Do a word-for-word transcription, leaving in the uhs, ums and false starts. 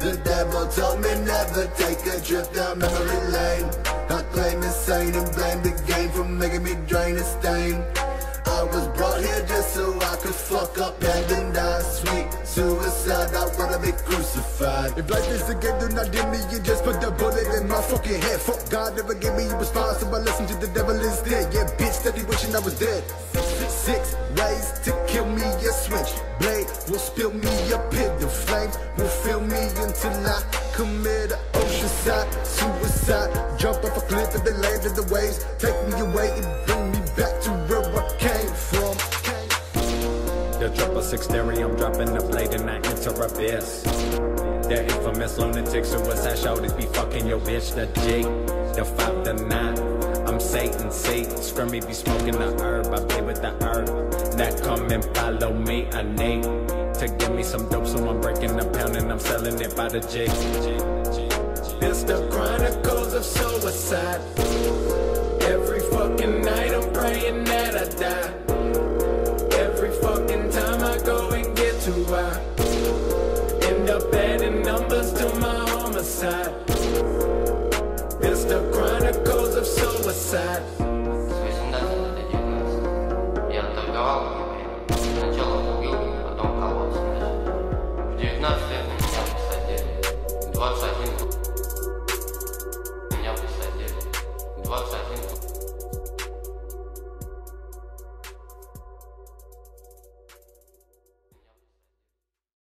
The devil told me never take a trip down memory lane. I claim insane and blame the game for making me drain a stain. I was brought here just so I could fuck up and then die. Sweet suicide, I wanna be crucified. If life is a game, do not dim me and just put the bullet in my fucking head. Fuck God, never gave me a response, so I listen to the devil instead. Yeah, bitch, steady wishing I was dead. Six ways to kill me, a switch blade will spill me a pit. The flames will fill me until I commit an oceanside suicide. Jump off a cliff in the land of the waves, take me away and bring me back to where I came from. The triple six theory, I'm dropping the blade and I enter abyss. The infamous lunatic suicide shoulders be fucking your bitch. The G, the five, the nine, I'm Satan, Satan. Scrimmy be smoking the herb, I play with the herb. That come and follow me, I need to give me some dope, so I'm breaking a pound and I'm selling it by the G. It's the chronicles of suicide. Every fucking night I'm praying that I die. Every fucking time I go and get too high, end up adding numbers to my homicide. It's the chronicles of suicide. Свой стандарт это дело. Я торговал.